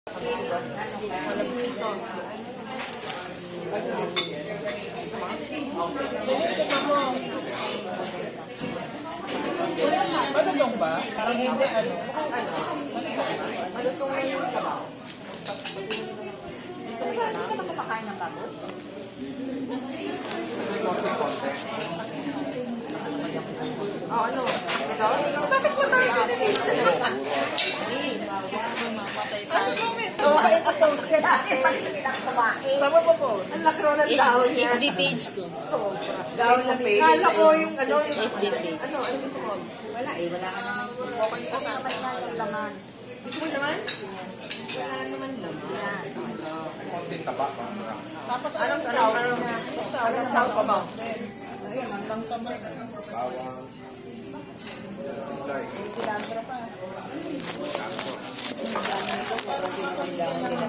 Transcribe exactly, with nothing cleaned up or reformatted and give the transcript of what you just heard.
Walang piso. Malutong ba? Parang hindi ano. Malutong yan yung sabaw. Gusto mo yan? Hindi ka ba kumakain ng bagot? Oh, ano? Ito? Bakit mo tayo destination? Ano ba, miss? So, kaya ka-post ka natin. Saan mo po-post? Ang lakro ng dahon niya. F B page ko. Sobra. Dahon na page. Kala ko yung ano. F B page. Ano? Ano gusto mo? Wala eh. Wala ka naman. Okay sa naman na yung laman. Gusto mo naman? Wala naman laman. Konting taba pa. Tapos anong sauce niya? Anong sauce mo? Ayun, ang lang tamas. Bawang. Cilantro pa.